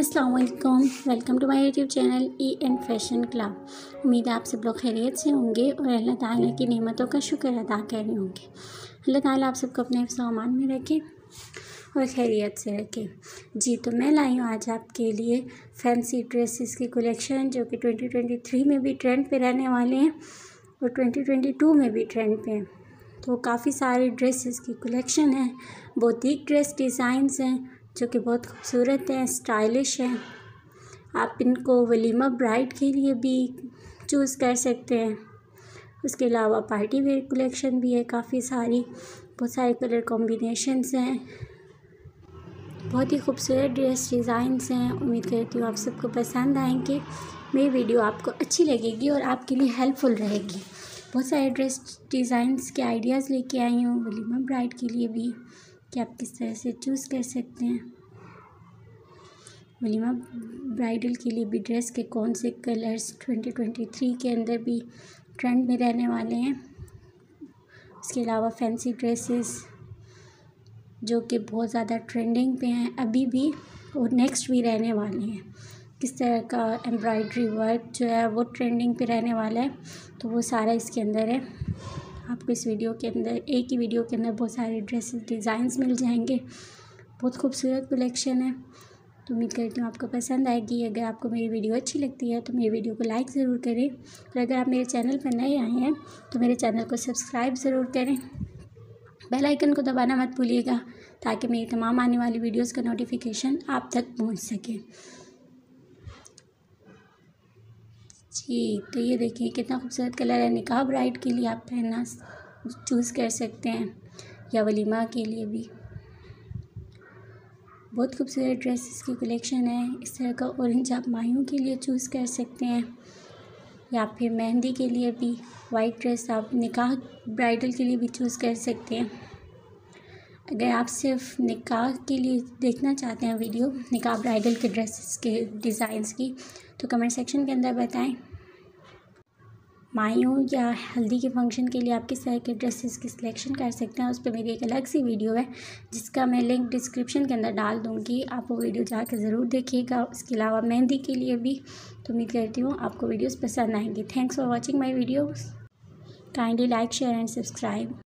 अस्सलाम वालेकुम, welcome to my YouTube channel E and fashion club. उम्मीद है आप सब लोग खैरियत से होंगे और अल्लाह ताला की नेमतों का शुक्र अदा कर रहे होंगे। अल्लाह ताला आप सबको अपने सामान में रखे और खैरियत से रखे। जी, तो मैं लाई हूँ आज आपके लिए फैंसी ड्रेसेस की कलेक्शन जो कि 2023 में भी ट्रेंड पे रहने वाले हैं और 2022 में भी ट्रेंड पे हैं। तो काफ़ी सारे ड्रेसेस की कलेक्शन है, बुटीक ड्रेस डिज़ाइंस हैं जो कि बहुत खूबसूरत हैं, स्टाइलिश हैं। आप इनको वलीमा ब्राइड के लिए भी चूज़ कर सकते हैं। उसके अलावा पार्टी वेयर कलेक्शन भी है काफ़ी सारी, बहुत सारे कलर कॉम्बिनेशंस हैं, बहुत ही खूबसूरत ड्रेस डिज़ाइंस हैं। उम्मीद करती हूँ आप सबको पसंद आएंगे। मेरी वीडियो आपको अच्छी लगेगी और आपके लिए हेल्पफुल रहेगी। बहुत सारे ड्रेस डिज़ाइंस के आइडियाज़ लेके आई हूँ वलीमा ब्राइड के लिए भी कि आप किस तरह से चूज़ कर सकते हैं। वलीमा ब्राइडल के लिए भी ड्रेस के कौन से कलर्स 2023 के अंदर भी ट्रेंड में रहने वाले हैं। इसके अलावा फैंसी ड्रेसेस जो कि बहुत ज़्यादा ट्रेंडिंग पे हैं अभी भी और नेक्स्ट भी रहने वाले हैं। किस तरह का एम्ब्रॉयडरी वर्क जो है वो ट्रेंडिंग पे रहने वाला है, तो वो सारा इसके अंदर है। आपको इस वीडियो के अंदर एक ही वीडियो के अंदर बहुत सारे ड्रेसेस डिज़ाइंस मिल जाएंगे। बहुत खूबसूरत कलेक्शन है, तो उम्मीद करती हूँ आपको पसंद आएगी। अगर आपको मेरी वीडियो अच्छी लगती है तो मेरी वीडियो को लाइक ज़रूर करें और अगर आप मेरे चैनल पर नए आए हैं तो मेरे चैनल को सब्सक्राइब ज़रूर करें। बेल आइकन को दबाना मत भूलिएगा ताकि मेरी तमाम आने वाली वीडियोस का नोटिफिकेशन आप तक पहुंच सके। जी, तो ये देखिए कितना खूबसूरत कलर है। निकाह ब्राइड के लिए आप पहनना चूज़ कर सकते हैं या वलीमा के लिए भी। बहुत खूबसूरत ड्रेसेस की कलेक्शन है। इस तरह का ऑरेंज आप मायूं के लिए चूज़ कर सकते हैं या फिर मेहंदी के लिए भी वाइट ड्रेस आप निकाह ब्राइडल के लिए भी चूज़ कर सकते हैं। अगर आप सिर्फ निकाह के लिए देखना चाहते हैं वीडियो निकाह ब्राइडल के ड्रेसेस के डिज़ाइंस की तो कमेंट सेक्शन के अंदर बताएं। मायूं या हल्दी के फंक्शन के लिए आप किस तरह के ड्रेसेस की सिलेक्शन कर सकते हैं, उस पर मेरी एक अलग सी वीडियो है जिसका मैं लिंक डिस्क्रिप्शन के अंदर डाल दूँगी। आप वो वीडियो जाकर ज़रूर देखिएगा। उसके अलावा मेहंदी के लिए भी, तो उम्मीद करती हूँ आपको वीडियोस पसंद आएंगी। Thanks for watching my videos. Kindly like, share and subscribe.